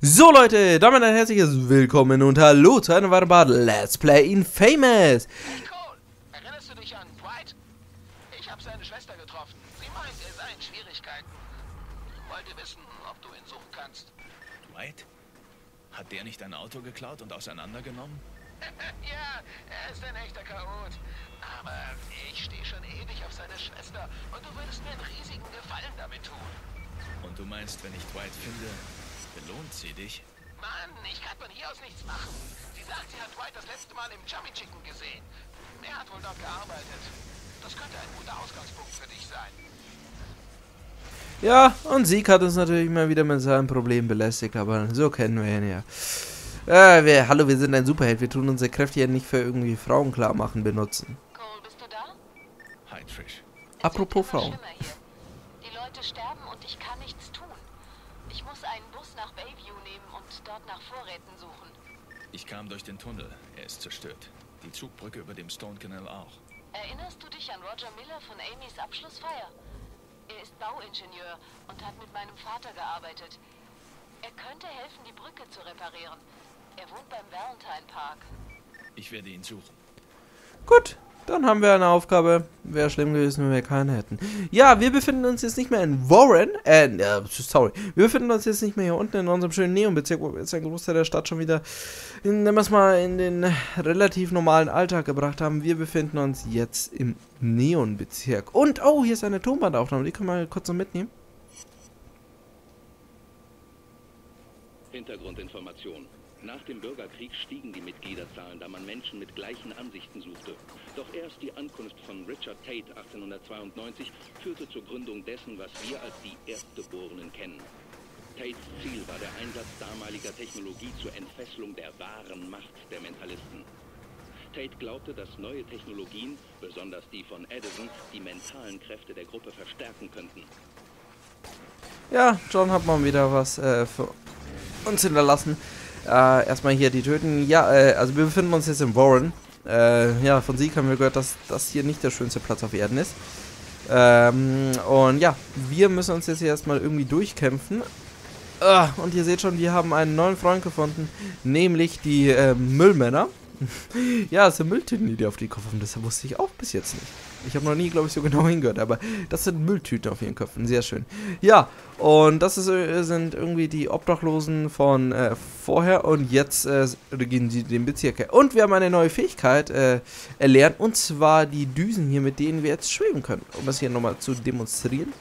So Leute, damit ein herzliches Willkommen und hallo zu einem weiteren Part Let's Play Infamous. Hey Cole, erinnerst du dich an Dwight? Ich habe seine Schwester getroffen. Sie meint, er sei in Schwierigkeiten. Wollte wissen, ob du ihn suchen kannst. Dwight? Hat der nicht ein Auto geklaut und auseinandergenommen? Ja, er ist ein echter Chaot. Aber ich stehe schon ewig auf seine Schwester und du würdest mir einen riesigen Gefallen damit tun. Und du meinst, wenn ich Dwight finde, belohnt sie dich? Mann, ich kann von hier aus nichts machen. Sie sagt, sie hat Dwight das letzte Mal im Chummy Chicken gesehen. Er hat wohl dort gearbeitet. Das könnte ein guter Ausgangspunkt für dich sein. Ja, und Sieg hat uns natürlich mal wieder mit seinem Problem belästigt, aber so kennen wir ihn ja. Hallo, wir sind ein Superheld. Wir tun unsere Kräfte ja nicht für irgendwie Frauen klar machen benutzen. Cole, bist du da? Hi, Trish. Apropos Es wird immer Frauen. schlimmer hier. Die Leute sterben und ich kann nichts tun. Ich muss einen Bus nach Bayview nehmen und dort nach Vorräten suchen. Ich kam durch den Tunnel. Er ist zerstört. Die Zugbrücke über dem Stone Canal auch. Erinnerst du dich an Roger Miller von Amys Abschlussfeier? Er ist Bauingenieur und hat mit meinem Vater gearbeitet. Er könnte helfen, die Brücke zu reparieren. Er wohnt beim Valentine Park. Ich werde ihn suchen. Gut, dann haben wir eine Aufgabe. Wäre schlimm gewesen, wenn wir keine hätten. Ja, wir befinden uns jetzt nicht mehr in Warren. Sorry. Wir befinden uns jetzt nicht mehr hier unten in unserem schönen Neon-Bezirk, wo wir jetzt einen Großteil der Stadt schon wieder, nennen wir es mal, in den relativ normalen Alltag gebracht haben. Wir befinden uns jetzt im Neon-Bezirk. Und, oh, hier ist eine Tonbandaufnahme. Die können wir mal kurz noch mitnehmen. Hintergrundinformation. Nach dem Bürgerkrieg stiegen die Mitgliederzahlen, da man Menschen mit gleichen Ansichten suchte. Doch erst die Ankunft von Richard Tate 1892 führte zur Gründung dessen, was wir als die Erstgeborenen kennen. Tates Ziel war der Einsatz damaliger Technologie zur Entfesselung der wahren Macht der Mentalisten. Tate glaubte, dass neue Technologien, besonders die von Edison, die mentalen Kräfte der Gruppe verstärken könnten. Ja, John hat mal wieder was für uns hinterlassen. Erstmal hier die töten. Ja, also wir befinden uns jetzt in Warren. Ja, von Sieg haben wir gehört, dass das hier nicht der schönste Platz auf Erden ist. Und ja, wir müssen uns jetzt hier erstmal irgendwie durchkämpfen. Und ihr seht schon, wir haben einen neuen Freund gefunden, nämlich die Müllmänner. Ja, es sind Mülltüten, die auf die Kopf haben. Das wusste ich auch bis jetzt nicht. Ich habe noch nie, glaube ich, so genau hingehört, aber das sind Mülltüten auf ihren Köpfen. Sehr schön. Ja, und das sind irgendwie die Obdachlosen von vorher und jetzt regieren sie den Bezirk. Und wir haben eine neue Fähigkeit erlernt, und zwar die Düsen hier, mit denen wir jetzt schweben können. Um das hier nochmal zu demonstrieren.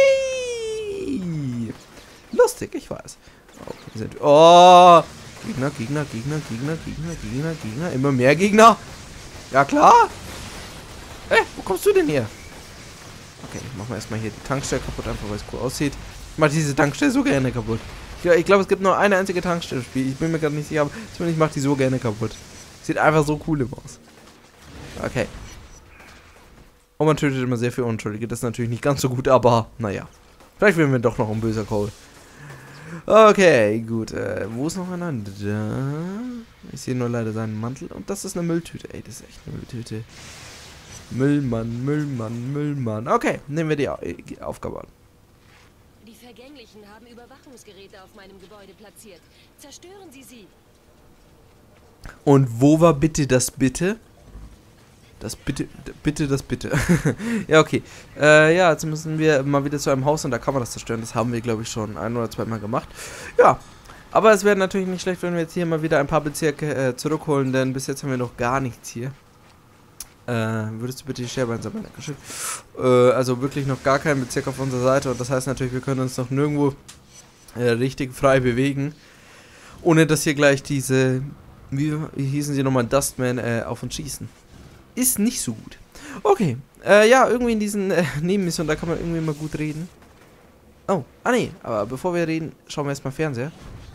Hui! Lustig, ich weiß. Oh! Gegner. Immer mehr Gegner. Ja, klar. Wo kommst du denn her? Okay, machen wir erstmal hier die Tankstelle kaputt, einfach weil es cool aussieht. Ich mache diese Tankstelle so gerne kaputt. Ich glaube, es gibt nur eine einzige Tankstelle im Spiel. Ich bin mir gerade nicht sicher, aber zumindest mache die so gerne kaputt. Sieht einfach so cool aus. Okay. Und man tötet immer sehr viel Unschuldige. Das ist natürlich nicht ganz so gut, aber naja. Vielleicht werden wir doch noch ein böser Cole. Okay, gut. Wo ist noch einer? Da. Ich sehe nur leider seinen Mantel. Und das ist eine Mülltüte. Ey, das ist echt eine Mülltüte. Müllmann. Okay, nehmen wir die Aufgabe an. Die Vergänglichen haben Überwachungsgeräte auf meinem Gebäude platziert. Zerstören Sie sie. Und wo war bitte das Bitte? Das Bitte. Ja, okay. Ja, jetzt müssen wir mal wieder zu einem Haus und da kann man das zerstören. Das haben wir, glaube ich, schon ein- oder zweimal gemacht. Ja, aber es wäre natürlich nicht schlecht, wenn wir jetzt hier mal wieder ein paar Bezirke zurückholen, denn bis jetzt haben wir noch gar nichts hier. Würdest du bitte die Scherbe einsammeln? Dankeschön. Also wirklich noch gar kein Bezirk auf unserer Seite und das heißt natürlich, wir können uns noch nirgendwo richtig frei bewegen, ohne dass hier gleich diese, wie hießen sie nochmal, Dustman auf uns schießen. Ist nicht so gut. Okay, ja, irgendwie in diesen Nebenmissionen, da kann man irgendwie mal gut reden. Oh, nee, aber bevor wir reden, schauen wir erstmal Fernseher.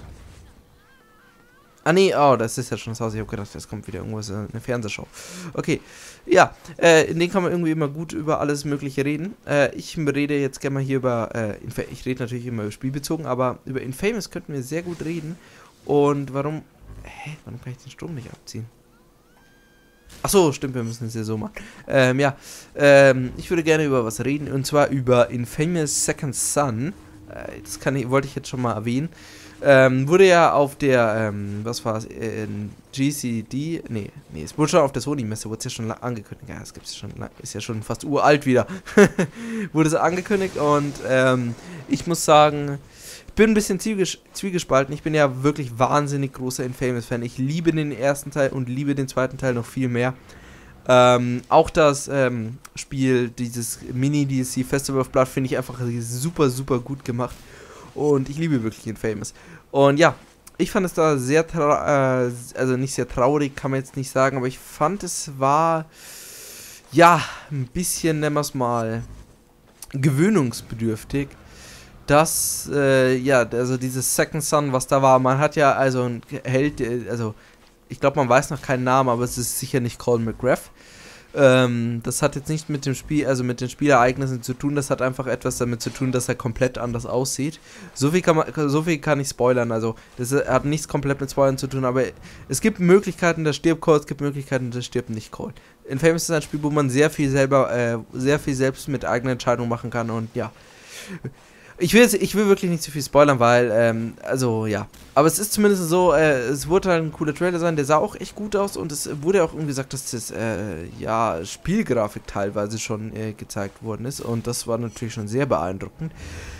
Nee, oh, das ist ja schon das Haus. Ich habe gedacht, jetzt kommt wieder irgendwas, eine Fernsehshow. Okay, ja, in denen kann man irgendwie immer gut über alles Mögliche reden. Ich rede jetzt gerne mal hier über, ich rede natürlich immer über spielbezogen, aber über Infamous könnten wir sehr gut reden. Und warum kann ich den Strom nicht abziehen? Achso, stimmt, wir müssen es ja so machen. Ich würde gerne über was reden, und zwar über Infamous Second Son. wollte ich jetzt schon mal erwähnen. Wurde ja auf der, was war es, GCD, nee, es wurde schon auf der Sony-Messe, wurde es ja schon angekündigt, ja, das gibt's schon, ist ja schon fast uralt wieder, wurde es angekündigt und, ich muss sagen, ich bin ein bisschen zwiegespalten, ich bin ja wirklich wahnsinnig großer Infamous-Fan, ich liebe den ersten Teil und liebe den zweiten Teil noch viel mehr. Auch das Spiel, dieses Mini-DLC Festival of Blood, finde ich einfach super, super gut gemacht. Und ich liebe wirklich Infamous. Und ja, ich fand es da sehr, also nicht sehr traurig, kann man jetzt nicht sagen, aber ich fand es war, ja, ein bisschen, nennen wir es mal, gewöhnungsbedürftig. Dass, ja, also dieses Second Son, was da war, man hat ja also ein Held, also ich glaube, man weiß noch keinen Namen, aber es ist sicher nicht Colin McGrath. Das hat jetzt nicht mit dem Spiel, also mit den Spielereignissen zu tun, das hat einfach etwas damit zu tun, dass er komplett anders aussieht. So viel kann ich spoilern, also das hat nichts komplett mit Spoilern zu tun, aber es gibt Möglichkeiten, da stirbt Cole, es gibt Möglichkeiten, da stirbt nicht Cole. Infamous ist ein Spiel, wo man sehr viel selbst mit eigenen Entscheidungen machen kann und ja. Ich will wirklich nicht zu viel spoilern, weil, also, ja. Aber es ist zumindest so, es wurde halt ein cooler Trailer sein, der sah auch echt gut aus und es wurde auch irgendwie gesagt, dass das, ja, Spielgrafik teilweise schon gezeigt worden ist und das war natürlich schon sehr beeindruckend.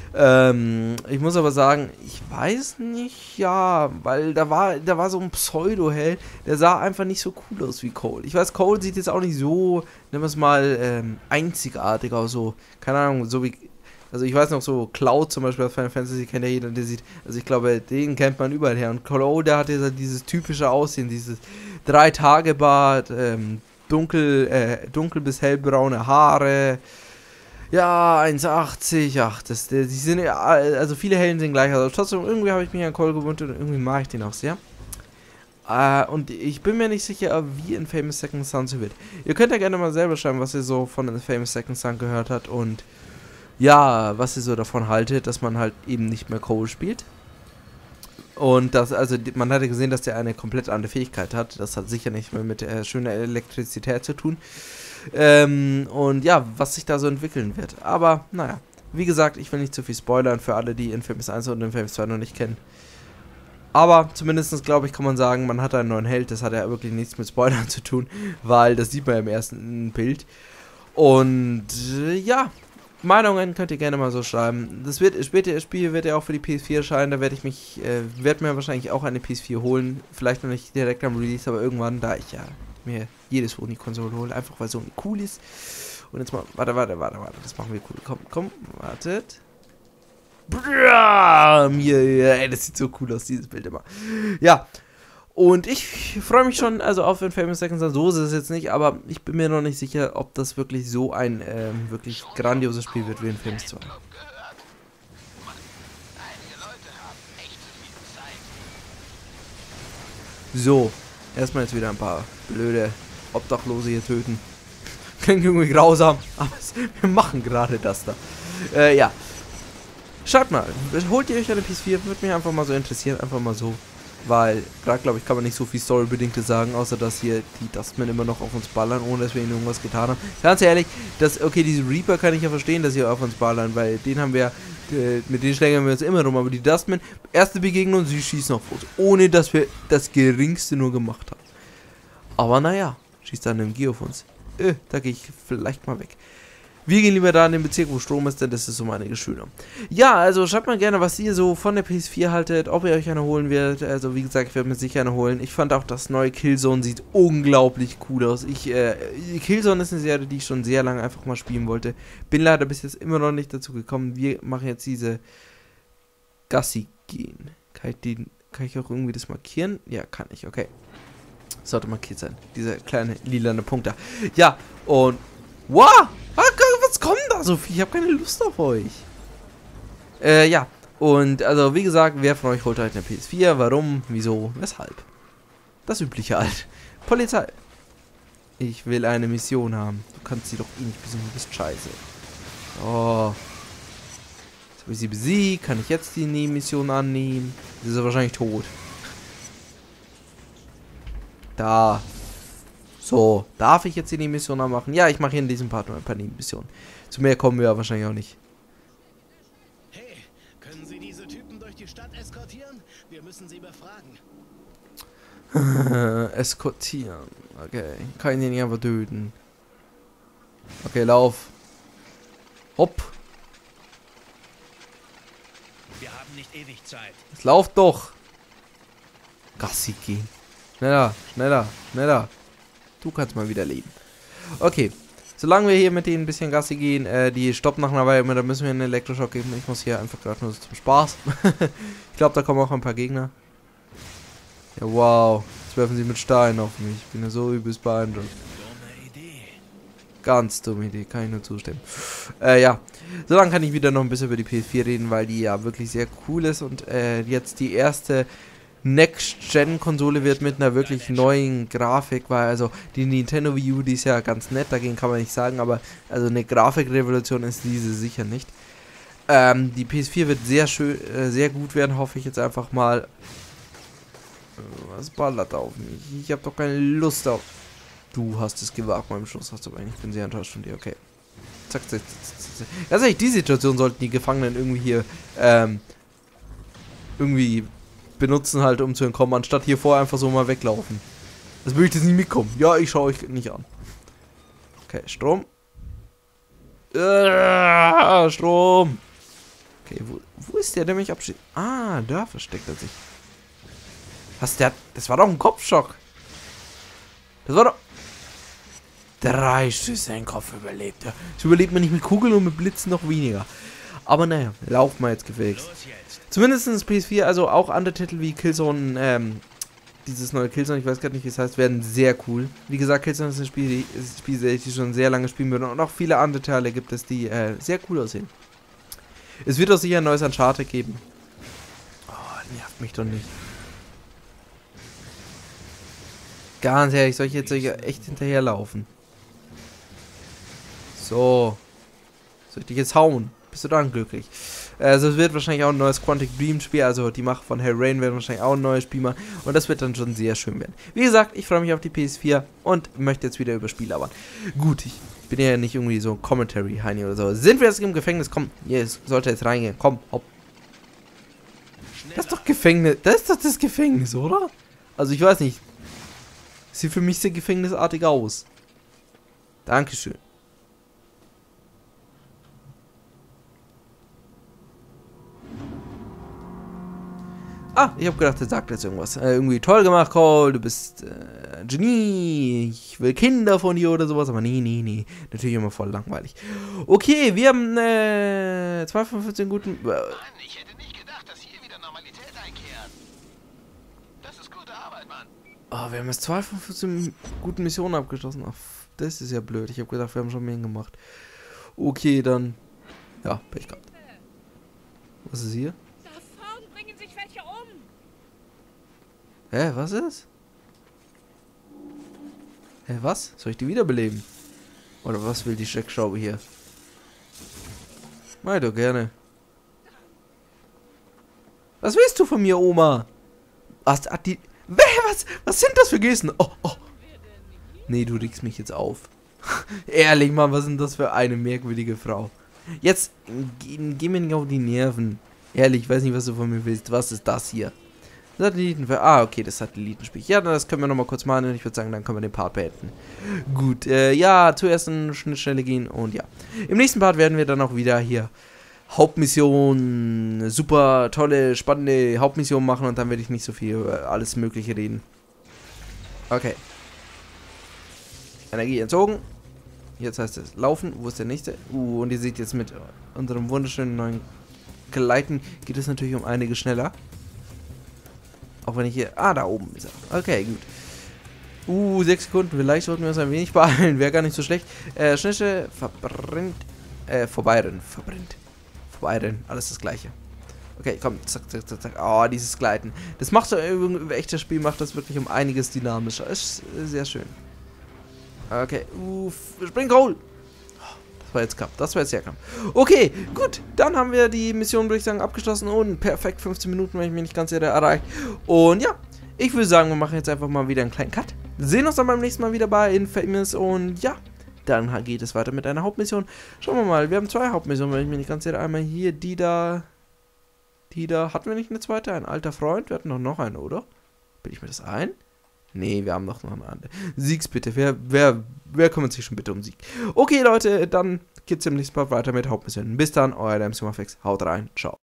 Ich muss aber sagen, ich weiß nicht, ja, weil da war so ein Pseudo-Held, der sah einfach nicht so cool aus wie Cole. Ich weiß, Cole sieht jetzt auch nicht so, nennen wir es mal, einzigartig aus, so, keine Ahnung, so wie... Also ich weiß noch so, Cloud zum Beispiel aus Final Fantasy kennt ja jeder, der sieht, also ich glaube, den kennt man überall her. Und Cloud, der hat ja dieses typische Aussehen, dieses 3-Tage-Bart, dunkel bis hellbraune Haare, ja, 1,80, ach, die sind ja, also viele Helden sehen gleich aus. Aber trotzdem, irgendwie habe ich mich an Cole gewöhnt und irgendwie mag ich den auch sehr. Und ich bin mir nicht sicher, wie Infamous Second Son so wird. Ihr könnt ja gerne mal selber schreiben, was ihr so von Infamous Second Son gehört habt und ja, was ihr so davon haltet, dass man halt eben nicht mehr Cole spielt. Und das, also man hatte gesehen, dass der eine komplett andere Fähigkeit hat. Das hat sicher nicht mehr mit schöner Elektrizität zu tun. Und ja, was sich da so entwickeln wird. Aber, naja, wie gesagt, ich will nicht zu viel spoilern für alle, die Infamous 1 und Infamous 2 noch nicht kennen. Aber zumindest, glaube ich, kann man sagen, man hat einen neuen Held. Das hat ja wirklich nichts mit Spoilern zu tun, weil das sieht man ja im ersten Bild. Und ja, Meinungen könnt ihr gerne mal so schreiben. Das Spiel wird ja auch für die PS4 erscheinen. Da werde ich werde mir wahrscheinlich auch eine PS4 holen. Vielleicht noch nicht direkt am Release, aber irgendwann, da ich ja mir jedes Sony-Konsole hole. Einfach weil Sony cool ist. Und jetzt mal, warte. Das machen wir cool. Komm, wartet. Ey, das sieht so cool aus, dieses Bild immer. Ja. Und ich freue mich schon, also auf Infamous Second Son, so ist es jetzt nicht, aber ich bin mir noch nicht sicher, ob das wirklich so ein wirklich grandioses Spiel wird wie Infamous 2. So, erstmal jetzt wieder ein paar blöde Obdachlose hier töten. Klingt irgendwie grausam, aber wir machen gerade das da. Ja. Schaut mal, holt ihr euch eine PS4, würde mich einfach mal so interessieren, einfach mal so. Weil, gerade glaube ich, kann man nicht so viel Storybedingtes sagen, außer dass hier die Dustmen immer noch auf uns ballern, ohne dass wir ihnen irgendwas getan haben. Ganz ehrlich, okay, diese Reaper kann ich ja verstehen, dass sie auf uns ballern, weil den haben wir, mit denen schlägern wir uns immer rum, aber die Dustmen, erste Begegnung, sie schießen auf uns, ohne dass wir das Geringste nur gemacht haben. Aber naja, schießt dann ein MG auf uns. Da gehe ich vielleicht mal weg. Wir gehen lieber da in den Bezirk, wo Strom ist, denn das ist so meine Geschüler. Ja, also schreibt mal gerne, was ihr so von der PS4 haltet, ob ihr euch eine holen werdet. Also wie gesagt, ich werde mir sicher eine holen. Ich fand auch, das neue Killzone sieht unglaublich cool aus. Killzone ist eine Serie, die ich schon sehr lange einfach mal spielen wollte. Bin leider bis jetzt immer noch nicht dazu gekommen. Wir machen jetzt diese Gassi gehen. Kann ich auch irgendwie das markieren? Ja, kann ich, okay. Sollte markiert sein. Dieser kleine lilane Punkt da. Ja, und... Wow! Was kommt da so viel? Ich habe keine Lust auf euch. Ja. Und, also, wie gesagt, wer von euch holt halt eine PS4? Warum? Wieso? Weshalb? Das Übliche halt. Polizei. Ich will eine Mission haben. Du kannst sie doch eh nicht besiegen. Du bist scheiße. Oh. Jetzt habe ich sie besiegt. Kann ich jetzt die Nebenmission annehmen? Sie ist ja wahrscheinlich tot. Da. So, darf ich jetzt die Nebenmission machen? Ja, ich mache hier in diesem Part nur ein paar Nebenmissionen. Zu mehr kommen wir ja wahrscheinlich auch nicht. Hey, müssen sie befragen. Eskortieren. Okay. Kann ich den nicht einfach töten. Okay, lauf. Hopp. Wir haben nicht ewig Zeit. Es lauft doch. Gassi gehen. Schneller, schneller, schneller. Du kannst mal wieder leben. Okay. Solange wir hier mit denen ein bisschen Gassi gehen, die stoppen nach einer Weile immer, da müssen wir einen Elektroschock geben. Ich muss hier einfach gerade nur so zum Spaß. Ich glaube, da kommen auch ein paar Gegner. Ja, wow. Jetzt werfen sie mit Steinen auf mich. Ich bin ja so übelst beeindruckt. Dumme Idee. Ganz dumme Idee, kann ich nur zustimmen. Ja. Solange kann ich wieder noch ein bisschen über die PS4 reden, weil die ja wirklich sehr cool ist und jetzt die erste Next-Gen-Konsole wird mit einer wirklich neuen Grafik, weil also die Nintendo Wii U, die ist ja ganz nett, dagegen kann man nicht sagen, aber also eine Grafikrevolution ist diese sicher nicht. Die PS4 wird sehr schön, sehr gut werden, hoffe ich jetzt einfach mal. Was ballert auf mich? Ich habe doch keine Lust auf... Du hast es gewagt, meinem Schuss hast du eigentlich. Ich bin sehr enttäuscht von dir, okay. Zack, zack, zack, zack. Ganz ehrlich, die Situation sollten die Gefangenen irgendwie hier, irgendwie benutzen halt, um zu entkommen, anstatt hier vorher einfach so mal weglaufen. Das will ich jetzt nicht mitkommen. Ja, ich schaue euch nicht an. Okay, Strom. Strom. Okay, wo ist der mich abschießt? Ah, da versteckt er sich. Was, das war doch ein Kopfschock. Das war doch... 3 Schüsse, ein Kopf überlebt. Ja. Das überlebt man nicht mit Kugeln und mit Blitzen noch weniger. Aber naja, laufen wir jetzt gefälligst. Zumindest PS4, also auch andere Titel wie Killzone, dieses neue Killzone, ich weiß gerade nicht, wie es heißt, werden sehr cool. Wie gesagt, Killzone ist ein Spiel, die ich schon sehr lange spielen würde. Und auch viele andere Teile gibt es, die sehr cool aussehen. Es wird auch sicher ein neues Uncharted geben. Oh, nervt mich doch nicht. Ganz ehrlich, soll ich jetzt echt hinterherlaufen? So. Soll ich dich jetzt hauen? Bist du dann glücklich? Also es wird wahrscheinlich auch ein neues Quantic Dream Spiel, also die Macher von Heavy Rain werden wahrscheinlich auch ein neues Spiel machen und das wird dann schon sehr schön werden. Wie gesagt, ich freue mich auf die PS4 und möchte jetzt wieder über Spiel labern. Gut, ich bin ja nicht irgendwie so Commentary-Heini oder so. Sind wir jetzt im Gefängnis? Komm, hier sollte jetzt reingehen. Komm, hopp. Das ist doch Gefängnis. Das ist doch das Gefängnis, oder? Also ich weiß nicht. Sieht für mich sehr gefängnisartig aus. Dankeschön. Ah, ich habe gedacht, er sagt jetzt irgendwas. Irgendwie toll gemacht, Cole, du bist Genie, ich will Kinder von dir oder sowas, aber nee. Natürlich immer voll langweilig. Okay, wir haben 2 von 15 guten... Mann, ich hätte nicht gedacht, dass hier wieder Normalität einkehrt. Das ist gute Arbeit, Mann. Oh, wir haben jetzt 2 von 15 guten Missionen abgeschlossen. Ach, das ist ja blöd. Ich habe gedacht, wir haben schon mehr gemacht. Okay, dann... Ja, Pech gehabt. Was ist hier? Hä, was ist? Hä, was? Soll ich die wiederbeleben? Oder was will die Schreckschraube hier? Mach doch gerne. Was willst du von mir, Oma? Was sind das für Gesten? Oh. Nee, du regst mich jetzt auf. Ehrlich, Mann, was ist denn das für eine merkwürdige Frau? Jetzt, geh mir nicht auf die Nerven. Ehrlich, ich weiß nicht, was du von mir willst. Was ist das hier? Satelliten für... Ah, okay, das Satellitenspiel. Ja, das können wir nochmal kurz machen und ich würde sagen, dann können wir den Part beenden. Gut, ja, zuerst in Schnittstelle gehen und ja. Im nächsten Part werden wir dann auch wieder hier Hauptmission, super tolle, spannende Hauptmission machen und dann werde ich nicht so viel über alles Mögliche reden. Okay. Energie entzogen. Jetzt heißt es laufen. Wo ist der nächste? Und ihr seht jetzt mit unserem wunderschönen neuen Gleiten geht es natürlich um einiges schneller. Auch wenn ich hier... Ah, da oben ist er. Okay, gut. 6 Sekunden. Vielleicht sollten wir uns ein wenig beeilen. Wäre gar nicht so schlecht. Schnitte verbrennt. Vorbeirennen. Verbrennt. Vorbeirennen. Alles das Gleiche. Okay, komm. Zack. Oh, dieses Gleiten. Das macht so im echten Spiel, macht das wirklich um einiges dynamischer. Ist sehr schön. Okay. Spring Goal. Das war jetzt knapp. Das war jetzt sehr knapp. Okay, gut. Dann haben wir die Mission, würde ich sagen, abgeschlossen. Und perfekt 15 Minuten, wenn ich mich nicht ganz irre, erreicht. Und ja, ich würde sagen, wir machen jetzt einfach mal wieder einen kleinen Cut. Sehen uns dann beim nächsten Mal wieder bei Infamous. Und ja, dann geht es weiter mit einer Hauptmission. Schauen wir mal. Wir haben 2 Hauptmissionen, wenn ich mich nicht ganz irre. Einmal hier, die da. Die da, hatten wir nicht eine zweite? Ein alter Freund? Wir hatten doch noch eine, oder? Bilde ich mir das ein? Nee, wir haben noch eine andere. Siegs bitte. Wer kümmert sich schon bitte um Sieg? Okay, Leute, dann geht's im nächsten Mal weiter mit Hauptmissionen. Bis dann, euer DMC Haut rein. Ciao.